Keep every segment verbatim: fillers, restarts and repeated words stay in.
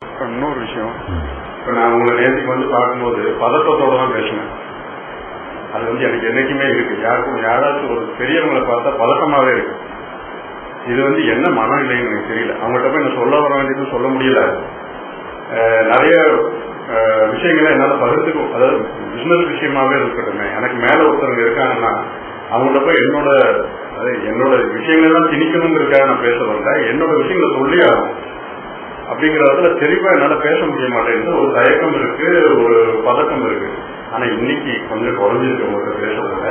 இன்னொரு விஷயம், இப்போ நான் உங்களை நேற்றுக்கு வந்து பார்க்கும்போது பதட்டத்தோடு தான் பேசினேன். அது வந்து எனக்கு என்னைக்குமே இருக்கு. யாருக்கும் யாராச்சும் ஒரு பெரியவங்களை பார்த்தா பதட்டமாகவே இருக்கு. இது வந்து என்ன மனநிலைன்னு எனக்கு தெரியல. அவங்கள்ட்ட போய் நான் சொல்ல வர வேண்டியது சொல்ல முடியல. நிறைய விஷயங்களை என்னால் பகிர்ந்துக்கும். அதாவது பிசினஸ் விஷயமாவே இருக்கட்டுமே, எனக்கு மேல ஒருத்தவங்க இருக்காங்கன்னா அவங்கள்ட்ட போய் என்னோட என்னோட விஷயங்கள்லாம் திணிக்கணுங்கிறதுக்காக நான் பேச வரல. என்னோட விஷயங்களை சொல்லி ஆகும் அப்படிங்கிறதுல தெளிவா என்னால பேச முடிய மாட்டேங்குது. ஒரு தயக்கம் இருக்கு, ஒரு பதக்கம் இருக்கு. ஆனா இன்னைக்கு கொஞ்சம் குறைஞ்சிருக்கு உங்கள்கிட்ட பேசுறதுல.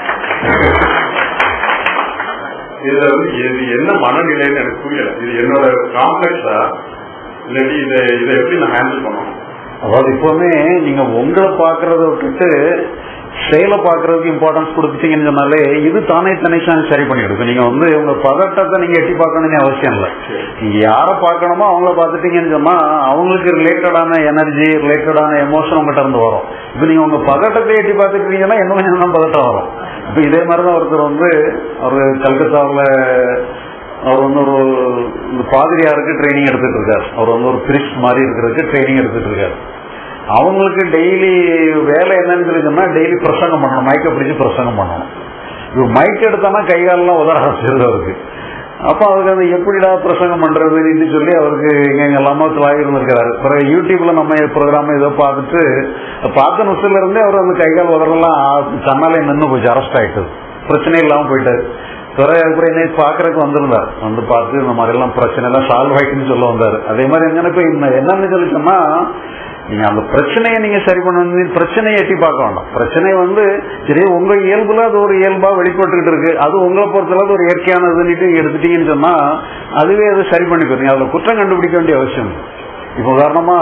இதுல வந்து இது என்ன மனநிலைன்னு எனக்கு புரியல. இது என்னோட காம்ப்ளெக்ஸா இல்லாட்டி இதை இதை எப்படி நான் ஹேண்டில் பண்ணணும்? அதாவது இப்பவுமே நீங்க உங்களை பாக்குறத விட்டுட்டு செயலை பாக்குறதுக்கு இம்பார்ட்டன்ஸ் கொடுத்துட்டீங்கன்னு சொன்னாலே இது தானே தனிச்சானே சரி பண்ணிடுது. நீங்க வந்து உங்க பதட்டத்தை நீங்க எட்டி பார்க்கணும்னு அவசியம் இல்லை. நீங்க யாரை பார்க்கணுமோ அவங்கள பார்த்துட்டீங்கன்னு சொன்னா அவங்களுக்கு ரிலேட்டடான எனர்ஜி, ரிலேட்டடான எமோஷன் உங்ககிட்ட இருந்து வரும். இப்ப நீங்க உங்க பதட்டத்தை எட்டி பார்த்துட்டீங்கன்னா இன்னும் கொஞ்சம் தான் பதட்டம் வரும். இப்ப இதே மாதிரிதான் ஒருத்தர் வந்து அவரு கல்கத்தாவில் அவர் வந்து ஒரு பாதிரியாருக்கு ட்ரைனிங் எடுத்துட்டு இருக்காரு. அவர் வந்து ஒரு பிரிஸ்ட் மாதிரி இருக்கிறதுக்கு ட்ரைனிங் எடுத்துட்டு இருக்காரு. அவங்களுக்கு டெய்லி வேலை என்னன்னு சொல்லிச்சோம்னா டெய்லி பிரசங்கம் பண்ணணும், மைக்கை பிடிச்சி பிரசங்கம் பண்ணணும். இப்போ மைக் எடுத்தானா கைகாலெல்லாம் உதர ஆரம்பிச்சிருது அவருக்கு. அப்போ அவருக்கு அது எப்படிடா பிரசங்கம் பண்றதுன்னு சொல்லி அவருக்கு எங்க எல்லாமே இருந்திருக்கிறாரு. பிறகு யூடியூப்ல நம்ம ப்ரோக்ராம் ஏதோ பார்த்துட்டு பார்த்த நிமிஷத்துல இருந்தே அவர் அந்த கைகால் உதரெல்லாம் தன்னாலே நின்று போச்சு, அரெஸ்ட் ஆயிட்டு பிரச்சனை இல்லாம போயிட்டாரு. பிறகு அப்புறம் என்ன பாக்குறதுக்கு வந்திருந்தார். வந்து பார்த்து இந்த மாதிரி எல்லாம் பிரச்சனை எல்லாம் சால்வ் ஆயிட்டுன்னு சொல்ல வந்தாரு. அதே மாதிரி எங்கன்னா இப்ப என்னன்னு சொல்லிச்சோம்னா நீங்க அந்த பிரச்சனையை நீங்க சரி பண்ண பிரச்சனையை எட்டி பார்க்க வேண்டாம். பிரச்சனை வந்து சரி உங்க இயல்புல அது ஒரு இயல்பா வெளிப்பட்டுக்கிட்டு இருக்கு, அது உங்களை பொறுத்தளவு ஒரு இயற்கையானதுன்னு எடுத்துட்டீங்கன்னு சொன்னா அதுவே அதை சரி பண்ணிக்கிறீங்க. அதுல குற்றம் கண்டுபிடிக்க வேண்டிய அவசியம். இப்ப உதாரணமா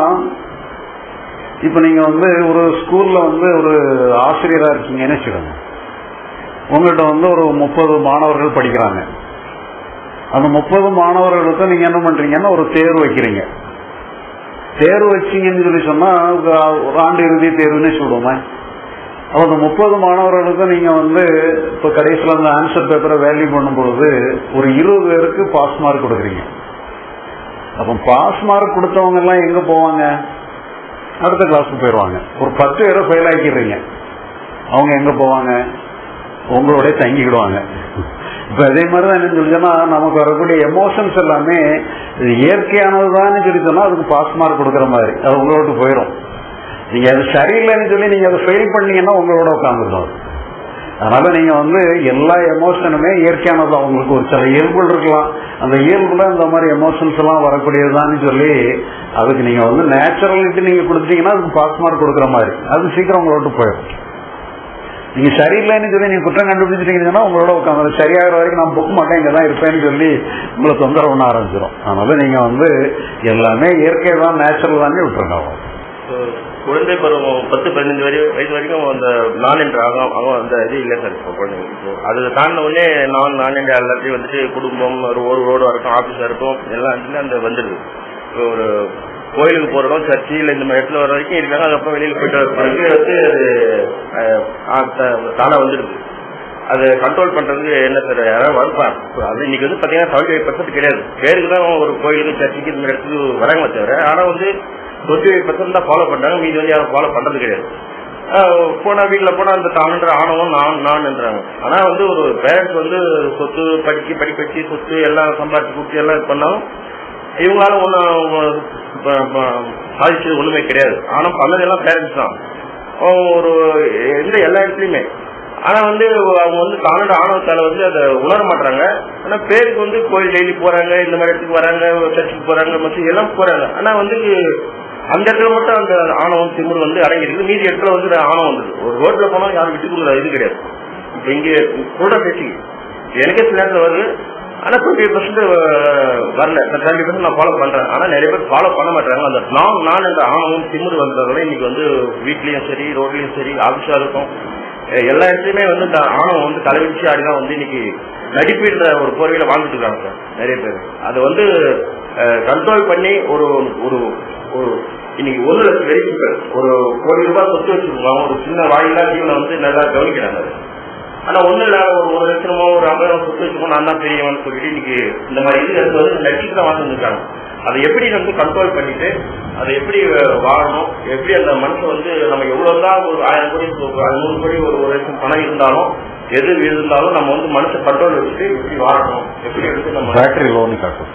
இப்ப நீங்க வந்து ஒரு ஸ்கூல்ல வந்து ஒரு ஆசிரியரா இருக்கீங்கன்னு வச்சுக்கோங்க. உங்கள்கிட்ட வந்து ஒரு முப்பது மாணவர்கள் படிக்கிறாங்க. அந்த முப்பது மாணவர்களுக்கு நீங்க என்ன பண்றீங்கன்னா ஒரு தேர்வு வைக்கிறீங்க. தேர்வு வச்சீங்கன்னு சொல்லி சொன்னா ஒரு ஆண்டு இறுதி தேர்வுன்னு சொல்லுவோமே. அப்ப அந்த முப்பது மாணவர்களுக்கும் நீங்க வந்து இப்ப கடைசியில் அந்த ஆன்சர் பேப்பரை வேல்யூ பண்ணும் பொழுது ஒரு இருபது பேருக்கு பாஸ் மார்க் கொடுக்குறீங்க. அப்ப பாஸ் மார்க் கொடுத்தவங்க எல்லாம் எங்க போவாங்க? அடுத்த கிளாஸ்க்கு போயிடுவாங்க. ஒரு பத்து பேரை ஃபெயில் ஆக்கிடுறீங்க, அவங்க எங்க போவாங்க? உங்களோட தங்கிக்கிடுவாங்க. இப்ப அதே மாதிரிதான் என்ன சொல்லிச்சோன்னா நமக்கு வரக்கூடிய எமோஷன்ஸ் எல்லாமே இயற்கையானதுதான் சொல்லி சொன்னா அதுக்கு பாஸ் மார்க் கொடுக்குற மாதிரி அது உங்களோட போயிடும். நீங்க அது சரியில்லைன்னு சொல்லி நீங்க அதை ஃபெயில் பண்ணீங்கன்னா உங்களோட உட்காந்துருக்கும். அதனால நீங்க வந்து எல்லா எமோஷனுமே இயற்கையானதான். உங்களுக்கு ஒரு சில இயல்புகள் இருக்கலாம், அந்த இயல்புல இந்த மாதிரி எமோஷன்ஸ் எல்லாம் வரக்கூடியதுதான் சொல்லி அதுக்கு நீங்க வந்து நேச்சுரலிட்டி நீங்க கொடுத்தீங்கன்னா அதுக்கு பாஸ் மார்க் கொடுக்குற மாதிரி அது சீக்கிரம் உங்களோட போயிடும். நீங்க சரியில்லைன்னு சொல்லி நீங்க குற்றம் கண்டுபிடிச்சிட்டீங்கன்னா உங்களோட உட்காந்து சரியாகிற வரைக்கும் நான் புக் மாட்டேன், இங்கதான் இருப்பேன்னு சொல்லி உங்களை தொந்தரவு பண்ண ஆரம்பிச்சிடும். அதனால நீங்க வந்து எல்லாமே இயற்கை தான், நேச்சுரல் தானே விட்டுருங்க. குழந்தை பருவம் பத்து பதினஞ்சு வயசு வரைக்கும் அந்த நான் என்ற அவங்க அந்த இது இல்லை சார். இப்போ குழந்தைங்க இப்போ அது தாண்டின உடனே நான் நான் என்ற எல்லாத்தையும் வந்துட்டு குடும்பம் ஒரு ஒரு ரோடா இருக்கும், ஆபீஸா இருக்கும், எல்லாம் அந்த வந்துடுது. இப்போ ஒரு கோயிலுக்கு போறோம், சர்ச்சு இல்லை இந்த மாதிரி இடத்துல வர வரைக்கும் இருக்காங்க. அதுக்கப்புறம் வெளியில போயிட்டு வர பிறகு வந்து அது தானா வந்துடுது. அதை கண்ட்ரோல் பண்றதுக்கு என்ன சார் யாராவது வரப்பான்? அது இன்னைக்கு வந்து பாத்தீங்கன்னா செவன்டி ஃபைவ் பர்சன்ட் கிடையாது. பேருக்கு தான் ஒரு கோயிலுக்கு சர்ச்சுக்கு இந்த மாதிரி இடத்துக்கு வராங்க தவிர, ஆனா வந்து டுவெண்ட்டி ஃபைவ் பர்சன்ட் தான் ஃபாலோ பண்றாங்க. மீது வந்து யாரும் ஃபாலோ பண்றது கிடையாது. போனா வீட்டுல போனா அந்த தானுன்ற ஆணவம் நான் நான் என்றாங்க. ஆனா வந்து ஒரு பேரண்ட்ஸ் வந்து சொத்து படிக்க படிக்க வச்சு சொத்து எல்லாம் சம்பாதிச்சு கொடுத்து எல்லாம் இது பண்ணாலும் இவங்களால ஒன்னும் சாதிச்சது ஒண்ணுமே கிடையாது. ஆனா பண்ணதெல்லாம் பேரண்ட்ஸ் தான் ஒரு எந்த எல்லா இடத்துலயுமே. ஆனா வந்து அவங்க வந்து தானோட ஆணவத்தால வந்து அதை உணர மாட்டாங்க. ஆனா பேருக்கு வந்து கோயில் டெய்லி போறாங்க, இந்த மாதிரி இடத்துக்கு வராங்க, சர்ச்சுக்கு போறாங்க, மற்ற எல்லாம் போறாங்க. ஆனா வந்து அந்த இடத்துல மட்டும் அந்த ஆணவம் திமிரு வந்து அடங்கிருக்கு. மீதி இடத்துல வந்து ஆணவம் வந்துருக்கு. ஒரு ரோட்ல போனா யாரும் விட்டு கொடுக்குற இது கிடையாது. இப்ப இங்க கூட பேசி எனக்கே சில நேரத்தில் வருது. ஆனா டுவெண்ட்டி பர்சன்ட் வரல, டுவெண்ட்டி பர்சன்ட் நான் ஃபாலோ பண்றேன். ஆனா நிறைய பேர் ஃபாலோ பண்ண மாட்டாங்க. அந்த நான் நான் என்ற ஆணவம் திமிரு வந்ததால இன்னைக்கு வந்து வீட்லயும் சரி, ரோட்லயும் சரி, ஆபீஸா இருக்கும், எல்லா இடத்துலயுமே வந்து இந்த ஆணவம் வந்து தலைவிச்சு ஆடிதான் வந்து இன்னைக்கு நடிப்புன்ற ஒரு போர்வையில வாழ்ந்துட்டு இருக்காங்க சார் நிறைய பேர். அதை வந்து கண்ட்ரோல் பண்ணி ஒரு ஒரு இன்னைக்கு ஒரு லட்சம் வெறிப்பிகள் ஒரு கோடி ரூபாய் சொத்து வச்சிருக்காங்க. ஒரு சின்ன வாயிலா ஜீவனை வந்து நல்லா கவனிக்கிறாங்க. ஆனா ஒண்ணு இல்ல, ஒரு ஒரு லட்சமோ ஒரு ஐம்பதாயிரம் சொத்து வச்சுக்கோ நான் தான் பெரியவன்னு சொல்லிட்டு இன்னைக்கு இந்த மாதிரி இது வந்து நடிச்சுட்டு தான் வாழ்ந்துருக்காங்க. அதை எப்படி வந்து கண்ட்ரோல் பண்ணிட்டு அதை எப்படி வாழணும், எப்படி அந்த மனுஷன் வந்து நம்ம எவ்வளவுதான் ஒரு ஆயிரம் கோடி நூறு கோடி ஒரு வருஷம் பணம் இருந்தாலும் எது இருந்தாலும் நம்ம வந்து மனுஷன் கண்ட்ரோல் வச்சுட்டு எப்படி வாழணும், எப்படி எடுத்து நம்ம ஃபேக்டரி லோன் காட்டும்.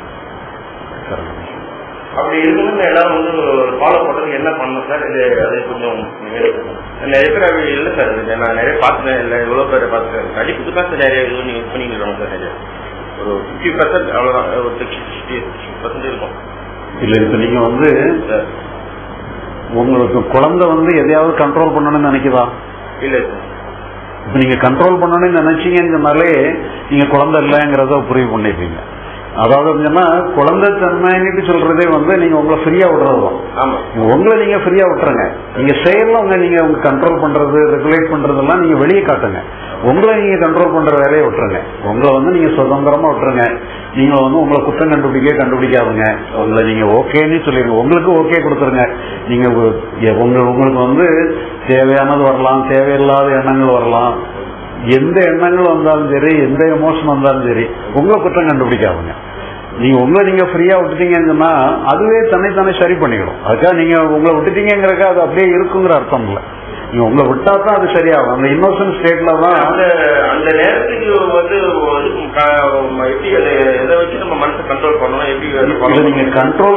அப்படி இருக்குன்னு எல்லாரும் வந்து ஃபாலோ பண்றதுக்கு என்ன பண்ணணும் சார்? இது அதை கொஞ்சம் நிறைய பேர் இல்லை சார். நான் நிறைய பார்த்துட்டேன், இல்லை எவ்வளோ பேரை பார்த்துட்டேன். நடிப்புக்கு தான் சார் நிறைய இது யூஸ் பண்ணிக்கிறோம் சார். நிறைய ஒரு ஃபிஃப்டி பர்சன்ட் அவ்வளோதான், ஒரு சிக்ஸ்டி சிக்ஸ்டி பர்சன்ட் இருக்கும். இல்லை இப்போ நீங்க வந்து உங்களுக்கு குழந்தை வந்து எதையாவது கண்ட்ரோல் பண்ணணும்னு நினைக்குதா? இல்லை சார். இப்போ நீங்க கண்ட்ரோல் பண்ணணும்னு நினைச்சீங்கன்னு சொன்னாலே நீங்க குழந்தை இல்லைங்கிறத புரிவு பண்ணிப்பீங்க. அதாவது என்னன்னா குழந்தை தன்மைன்னு சொல்றதே வந்து நீங்க உங்களை ஃப்ரீயா விடுறதுதான். உங்களை நீங்க ஃப்ரீயா விட்டுருங்க. நீங்க செயல்ல உங்க நீங்க உங்க கண்ட்ரோல் பண்றது ரெகுலேட் பண்றதெல்லாம் நீங்க வெளியே காட்டுங்க. உங்களை நீங்க கண்ட்ரோல் பண்ற வேலையை விட்டுருங்க. உங்களை வந்து நீங்க சுதந்திரமா விட்டுருங்க. நீங்க வந்து உங்களை குற்றம் கண்டுபிடிக்க கண்டுபிடிக்காதுங்க. உங்களை நீங்க ஓகேன்னு சொல்லிருங்க. உங்களுக்கு ஓகே கொடுத்துருங்க. நீங்க உங்களுக்கு வந்து தேவையானது வரலாம், தேவையில்லாத எண்ணங்கள் வரலாம். எந்த எண்ணங்கள் வந்தாலும் சரி, எந்த எமோஷன் வந்தாலும் சரி, உங்களை குற்றம் கண்டுபிடிக்காதுங்க. நீங்க உங்களை நீங்க ஃப்ரீயா விட்டுட்டீங்கன்னு சொன்னா அதுவே தன்னைத்தானே சரி பண்ணிக்கணும். அதுக்காக நீங்க உங்களை விட்டுட்டீங்கிறக்கா அது அப்படியே இருக்குங்கிற அர்த்தம் இல்லை. நீங்க உங்களை விட்டா தான் அது சரியாகும். அந்த இன்னோசன்ட் ஸ்டேட்ல தான் அந்த நேரத்துக்கு வந்து எப்படி எதை வச்சு நம்ம மனசை கண்ட்ரோல் பண்ணணும், எப்படி நீங்க கண்ட்ரோல்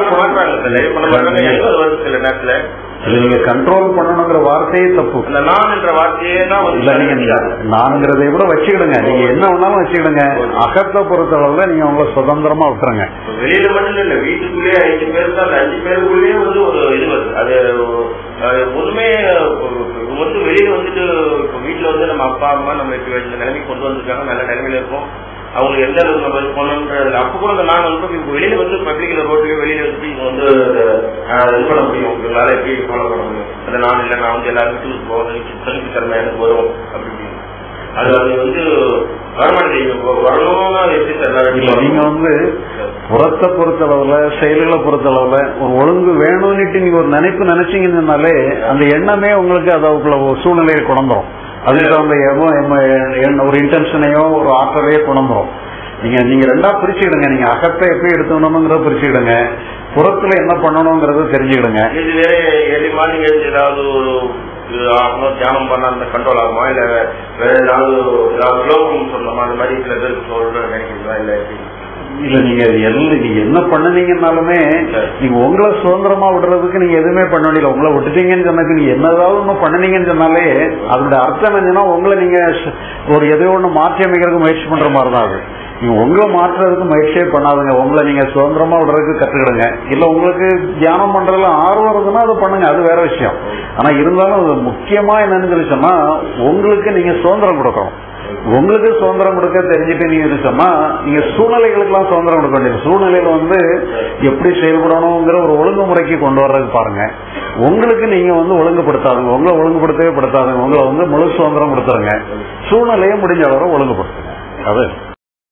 சில நேரத்துல நீங்க கண்ட்ரோல் பண்ணணுங்கிற வார்த்தையே தப்பு. நான் என்ற வார்த்தையே தான் நான்கிறதை கூட வச்சுக்கிடுங்க. நீங்க என்ன வேணாலும் வச்சுக்கிடுங்க. அகத்தை பொறுத்தளவுல நீங்க உங்களை சுதந்திரமா விட்டுருங்க. வெளியில மட்டும் இல்ல, வீட்டுக்குள்ளேயே அஞ்சு பேருக்கு அந்த அஞ்சு பேருக்குள்ளேயே வந்து ஒரு இது வருது. அது ஒண்ணுமே வந்து வெளியில வந்துட்டு இப்போ வீட்டுல வந்து நம்ம அப்பா அம்மா நம்ம இந்த நிலைமைக்கு கொண்டு வந்திருக்காங்க, நல்ல நிலைமையில இருக்கும். அவங்களுக்கு எந்த அளவுக்கு நம்ம இது பண்ணணுன்றது அப்ப கூட நாங்க வந்து இப்போ வெளியில வந்து பப்ளிக்ல ரோட்லயோ வெளியில வந்து இவங்க வந்து இது பண்ண முடியும், உங்களால எப்படி ஃபாலோ பண்ண முடியும். அதை நான் இல்லை, நான் வந்து எல்லாரும் வீட்டுக்கு போகணும், தனிப்பு திறமை எனக்கு வரும் அப்படின்னு. அது அது வந்து நீங்க வந்து புறத்தை பொறுத்தளவுல செயல்களை பொறுத்தளவுல ஒரு ஒழுங்கு வேணும்னுட்டு நீங்க ஒரு நினைப்பு நினைச்சீங்கன்னாலே அந்த எண்ணமே உங்களுக்கு அதுக்குள்ள ஒரு சூழ்நிலையை கொண்டுரும். அதுக்கு அந்த ஒரு இன்டென்ஷனையோ ஒரு ஆற்றலையோ கொண்டுரும். நீங்க நீங்க ரெண்டா பிரிச்சுக்கிடுங்க. நீங்க அகத்தை எப்படி எடுத்துக்கணுங்கிறத பிரிச்சுக்கிடுங்க, புறத்துல என்ன பண்ணணுங்கிறத தெரிஞ்சுக்கிடுங்க. இது வேற எளிமா நீங்க ஏதாவது ஒரு தியானம் பண்ண அந்த கண்ட்ரோல் ஆகுமா, இல்ல வேற ஏதாவது ஏதாவது ஸ்லோகம் சொல்லணுமா, அந்த மாதிரி சில பேருக்கு சொல்ற நினைக்கிறீங்களா? இல்ல இல்ல நீங்க நீங்க என்ன பண்ணுனீங்கன்னாலுமே நீங்க உங்களை சுதந்திரமா விடுறதுக்கு நீங்க எதுவுமே பண்ண முடியல. உங்களை விட்டுட்டீங்கன்னு சொன்னதுக்கு நீங்க என்னதாவது ஒண்ணு பண்ணுனீங்கன்னு சொன்னாலே அதோட அர்த்தம் என்னன்னா உங்களை நீங்க ஒரு எதையோ ஒண்ணு மாற்றி அமைக்கிறதுக்கு முயற்சி பண்ற மாதிரி தான் அது. நீங்க உங்களை மாற்றுறதுக்கு முயற்சியே பண்ணாதுங்க. உங்களை நீங்க சுதந்திரமா விடுறதுக்கு கத்துக்கிடுங்க. இல்ல உங்களுக்கு தியானம் பண்றதுல ஆர்வம் இருந்ததுன்னா அதை பண்ணுங்க, அது வேற விஷயம். ஆனா இருந்தாலும் அது முக்கியமா என்னன்னு சொல்லி சொன்னா உங்களுக்கு நீங்க சுதந்திரம் கொடுக்கணும். உங்களுக்கு சுதந்திரம் கொடுக்க தெரிஞ்சுட்டு நீங்க சொன்னா நீங்க சூழ்நிலைகளுக்கு எல்லாம் சுதந்திரம் கொடுக்க வேண்டியது. சூழ்நிலையில வந்து எப்படி செயல்படணுங்கிற ஒரு ஒழுங்குமுறைக்கு கொண்டு வர்றதுக்கு பாருங்க. உங்களுக்கு நீங்க வந்து ஒழுங்குபடுத்தாதுங்க, உங்களை ஒழுங்குபடுத்தவே படுத்தாதுங்க. உங்களை வந்து முழு சுதந்திரம் கொடுத்துருங்க. சூழ்நிலையை முடிஞ்ச அளவு ஒழுங்குபடுத்துங்க. அது